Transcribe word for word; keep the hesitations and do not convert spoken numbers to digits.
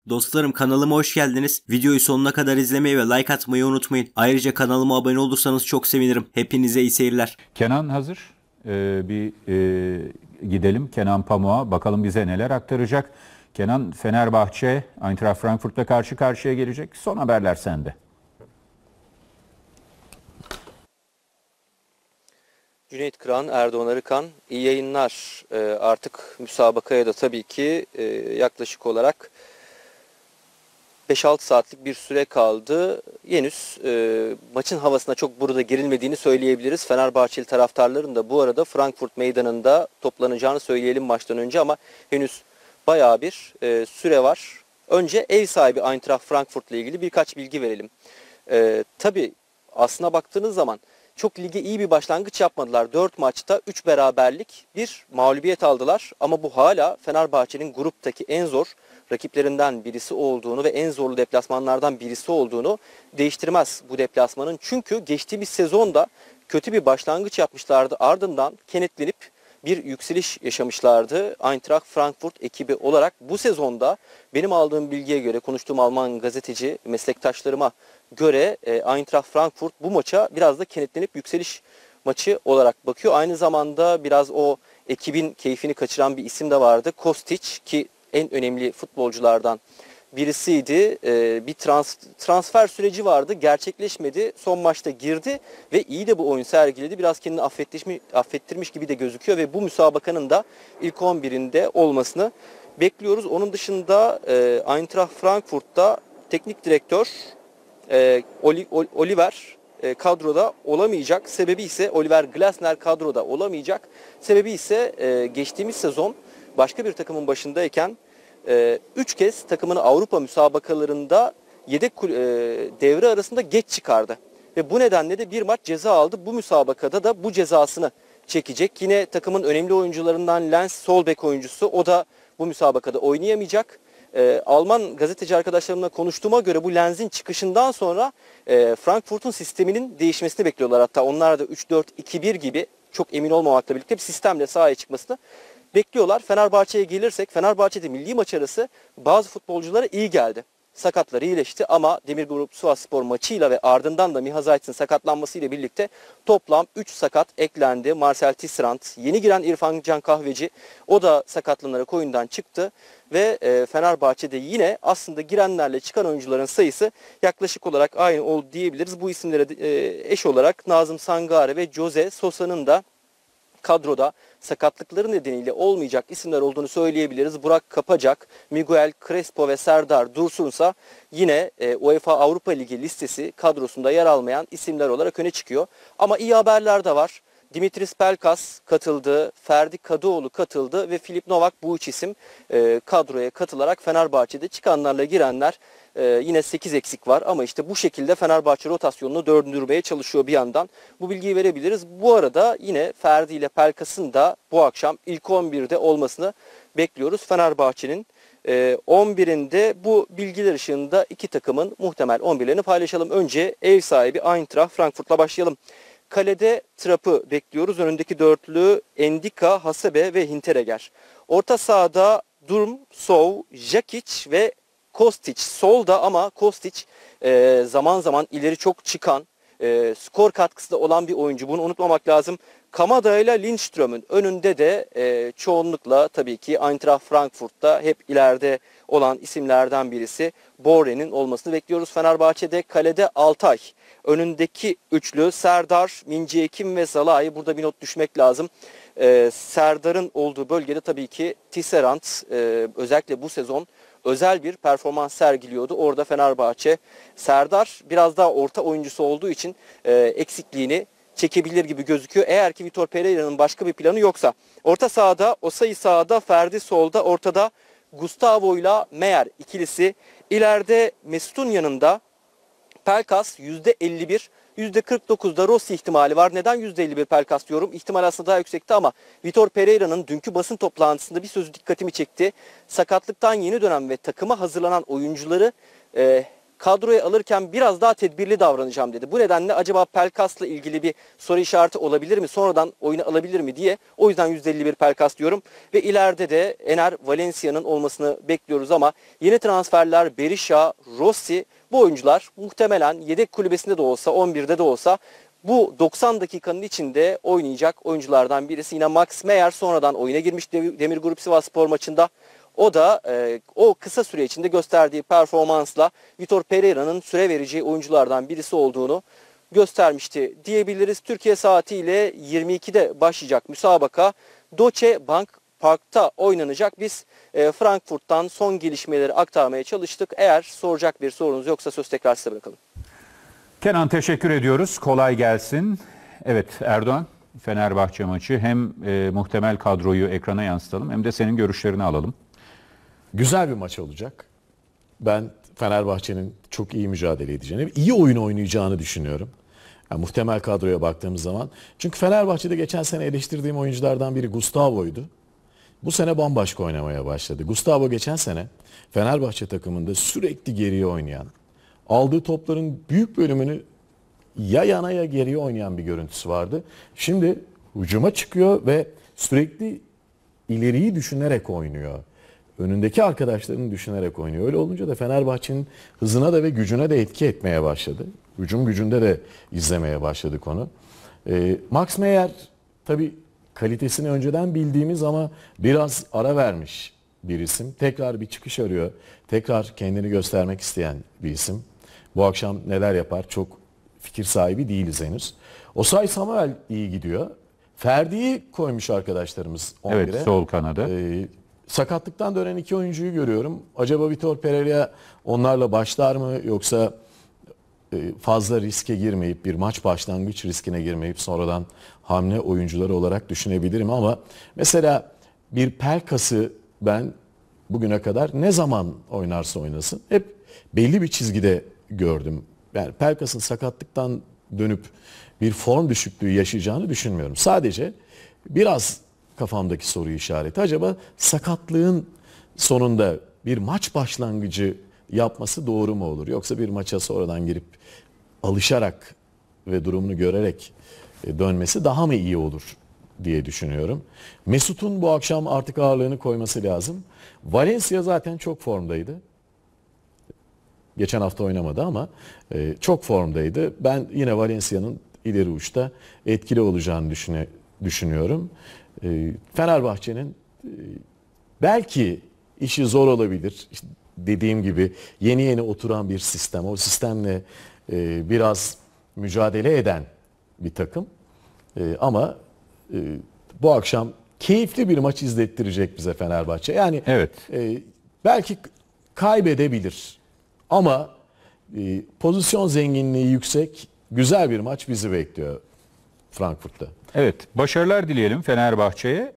Dostlarım kanalıma hoş geldiniz. Videoyu sonuna kadar izlemeyi ve like atmayı unutmayın. Ayrıca kanalıma abone olursanız çok sevinirim. Hepinize iyi seyirler. Kenan hazır. Ee, bir e, gidelim Kenan Pamuk'a. Bakalım bize neler aktaracak. Kenan, Fenerbahçe Eintracht Frankfurt'la karşı karşıya gelecek. Son haberler sende. Cüneyt Kıran, Erdoğan Arıkan, iyi yayınlar. Ee, artık müsabakaya da tabii ki e, yaklaşık olarak beş altı saatlik bir süre kaldı. Henüz e, maçın havasına çok burada girilmediğini söyleyebiliriz. Fenerbahçeli taraftarların da bu arada Frankfurt Meydanı'nda toplanacağını söyleyelim maçtan önce ama henüz bayağı bir e, süre var. Önce ev sahibi Eintracht Frankfurt ile ilgili birkaç bilgi verelim. E, tabii aslına baktığınız zaman çok lige iyi bir başlangıç yapmadılar. dört maçta üç beraberlik, bir mağlubiyet aldılar. Ama bu hala Fenerbahçe'nin gruptaki en zor rakiplerinden birisi olduğunu ve en zorlu deplasmanlardan birisi olduğunu değiştirmez bu deplasmanın. Çünkü geçtiğimiz sezonda kötü bir başlangıç yapmışlardı. Ardından kenetlenip bir yükseliş yaşamışlardı. Eintracht Frankfurt ekibi olarak bu sezonda benim aldığım bilgiye göre, konuştuğum Alman gazeteci meslektaşlarıma göre e, Eintracht Frankfurt bu maça biraz da kenetlenip yükseliş maçı olarak bakıyor. Aynı zamanda biraz o ekibin keyfini kaçıran bir isim de vardı. Kostic, ki en önemli futbolculardan birisiydi. E, bir trans, transfer süreci vardı. Gerçekleşmedi. Son maçta girdi ve iyi de bu oyun sergiledi. Biraz kendini affettirmiş, affettirmiş gibi de gözüküyor ve bu müsabakanın da ilk on birinde olmasını bekliyoruz. Onun dışında e, Eintracht Frankfurt'ta teknik direktör e, Oliver e, kadroda olamayacak. Sebebi ise Oliver Glasner kadroda olamayacak. Sebebi ise e, geçtiğimiz sezon başka bir takımın başındayken üç kez takımını Avrupa müsabakalarında yedek e, devre arasında geç çıkardı. Ve bu nedenle de bir maç ceza aldı. Bu müsabakada da bu cezasını çekecek. Yine takımın önemli oyuncularından Lens, sol bek oyuncusu, o da bu müsabakada oynayamayacak. E, Alman gazeteci arkadaşlarımla konuştuğuma göre bu Lens'in çıkışından sonra e, Frankfurt'un sisteminin değişmesini bekliyorlar. Hatta onlar da üç dört iki bir gibi, çok emin olmamakla birlikte, bir sistemle sahaya çıkmasını bekliyorlar. Fenerbahçe'ye gelirsek, Fenerbahçe'de milli maç arası bazı futbolculara iyi geldi. Sakatları iyileşti ama Demirgrup Sivasspor maçıyla ve ardından da Miha Zayt'ın sakatlanmasıyla birlikte toplam üç sakat eklendi. Marcel Tisserand, yeni giren İrfan Can Kahveci, o da sakatlanarak oyundan çıktı. Ve e, Fenerbahçe'de yine aslında girenlerle çıkan oyuncuların sayısı yaklaşık olarak aynı oldu diyebiliriz. Bu isimlere e, eş olarak Nazım Sangare ve Jose Sosa'nın da kadroda sakatlıkları nedeniyle olmayacak isimler olduğunu söyleyebiliriz. Burak Kapacak, Miguel Crespo ve Serdar Dursunsa yine e, UEFA Avrupa Ligi listesi kadrosunda yer almayan isimler olarak öne çıkıyor. Ama iyi haberler de var. Dimitris Pelkas katıldı, Ferdi Kadıoğlu katıldı ve Filip Novak, bu üç isim e, kadroya katılarak Fenerbahçe'de çıkanlarla girenler. Ee, yine sekiz eksik var ama işte bu şekilde Fenerbahçe rotasyonunu döndürmeye çalışıyor bir yandan. Bu bilgiyi verebiliriz. Bu arada yine Ferdi ile Pelkas'ın da bu akşam ilk on birde olmasını bekliyoruz. Fenerbahçe'nin e, on birinde bu bilgiler ışığında iki takımın muhtemel on birlerini paylaşalım. Önce ev sahibi Eintracht Frankfurt'la başlayalım. Kalede Trapp'ı bekliyoruz. Önündeki dörtlü Endika, Hasebe ve Hinteregger. Orta sahada Durm, Sov, Jakic ve Kostic solda, ama Kostic e, zaman zaman ileri çok çıkan, e, skor katkısı da olan bir oyuncu. Bunu unutmamak lazım. Kamada ile Lindström'ün önünde de e, çoğunlukla tabii ki Eintracht Frankfurt'ta hep ileride olan isimlerden birisi Borre'nin olmasını bekliyoruz. Fenerbahçe'de kalede Altay. Önündeki üçlü Serdar, Minci Ekim ve Zalai. Burada bir not düşmek lazım. Ee, Serdar'ın olduğu bölgede tabii ki Tisserand e, özellikle bu sezon özel bir performans sergiliyordu. Orada Fenerbahçe, Serdar biraz daha orta oyuncusu olduğu için e, eksikliğini çekebilir gibi gözüküyor. Eğer ki Vitor Pereira'nın başka bir planı yoksa. Orta sahada Osayi sağda, Ferdi solda, ortada Gustavo ile Meyer ikilisi. İleride Mesut'un yanında Pelkas yüzde elli bir, yüzde kırk dokuzda Rossi ihtimali var. Neden yüzde elli bir Pelkas diyorum? İhtimal aslında daha yüksekti ama Vitor Pereira'nın dünkü basın toplantısında bir sözü dikkatimi çekti. Sakatlıktan yeni dönen ve takıma hazırlanan oyuncuları e, kadroya alırken biraz daha tedbirli davranacağım dedi. Bu nedenle acaba Pelkas'la ilgili bir soru işareti olabilir mi? Sonradan oyuna alabilir mi diye. O yüzden yüzde elli bir Pelkas diyorum. Ve ileride de Ener Valencia'nın olmasını bekliyoruz ama yeni transferler Berisha, Rossi, bu oyuncular muhtemelen yedek kulübesinde de olsa, on birde de olsa bu doksan dakikanın içinde oynayacak oyunculardan birisi. Yine Max Meyer sonradan oyuna girmiş Demirgrup Sivasspor maçında. O da e, o kısa süre içinde gösterdiği performansla Vitor Pereira'nın süre vereceği oyunculardan birisi olduğunu göstermişti diyebiliriz. Türkiye saatiyle yirmi ikide başlayacak müsabaka Deutsche Bank Park'ta oynanacak. Biz e, Frankfurt'tan son gelişmeleri aktarmaya çalıştık. Eğer soracak bir sorunuz yoksa söz tekrar size bırakalım. Kenan, teşekkür ediyoruz. Kolay gelsin. Evet Erdoğan, Fenerbahçe maçı, hem e, muhtemel kadroyu ekrana yansıtalım hem de senin görüşlerini alalım. Güzel bir maç olacak. Ben Fenerbahçe'nin çok iyi mücadele edeceğini, iyi oyun oynayacağını düşünüyorum. Yani muhtemel kadroya baktığımız zaman. Çünkü Fenerbahçe'de geçen sene eleştirdiğim oyunculardan biri Gustavo'ydu. Bu sene bambaşka oynamaya başladı. Gustavo geçen sene Fenerbahçe takımında sürekli geriye oynayan, aldığı topların büyük bölümünü ya yana ya geriye oynayan bir görüntüsü vardı. Şimdi hücuma çıkıyor ve sürekli ileriyi düşünerek oynuyor. Önündeki arkadaşlarını düşünerek oynuyor. Öyle olunca da Fenerbahçe'nin hızına da ve gücüne de etki etmeye başladı. Hücum gücünde de izlemeye başladık onu. Ee, Max Meyer tabii kalitesini önceden bildiğimiz ama biraz ara vermiş bir isim. Tekrar bir çıkış arıyor. Tekrar kendini göstermek isteyen bir isim. Bu akşam neler yapar çok fikir sahibi değiliz henüz. Osay Samuel iyi gidiyor. Ferdi'yi koymuş arkadaşlarımız on bire. Evet, sol kanada. Ee, sakatlıktan dönen iki oyuncuyu görüyorum. Acaba Vitor Pereira onlarla başlar mı, yoksa fazla riske girmeyip, bir maç başlangıç riskine girmeyip sonradan hamle oyuncuları olarak düşünebilirim ama mesela bir Pelkas'ı ben bugüne kadar ne zaman oynarsa oynasın hep belli bir çizgide gördüm. Yani Pelkas'ın sakatlıktan dönüp bir form düşüklüğü yaşayacağını düşünmüyorum. Sadece biraz kafamdaki soru işareti, acaba sakatlığın sonunda bir maç başlangıcı yapması doğru mu olur? Yoksa bir maça sonradan girip alışarak ve durumunu görerek dönmesi daha mı iyi olur diye düşünüyorum. Mesut'un bu akşam artık ağırlığını koyması lazım. Valencia zaten çok formdaydı. Geçen hafta oynamadı ama çok formdaydı. Ben yine Valencia'nın ileri uçta etkili olacağını düşüne, düşünüyorum. Fenerbahçe'nin belki işi zor olabilir. İşte dediğim gibi yeni yeni oturan bir sistem. O sistemle e, biraz mücadele eden bir takım. E, ama e, bu akşam keyifli bir maç izlettirecek bize Fenerbahçe. Yani evet. e, belki kaybedebilir ama e, pozisyon zenginliği yüksek, güzel bir maç bizi bekliyor Frankfurt'ta. Evet, başarılar dileyelim Fenerbahçe'ye.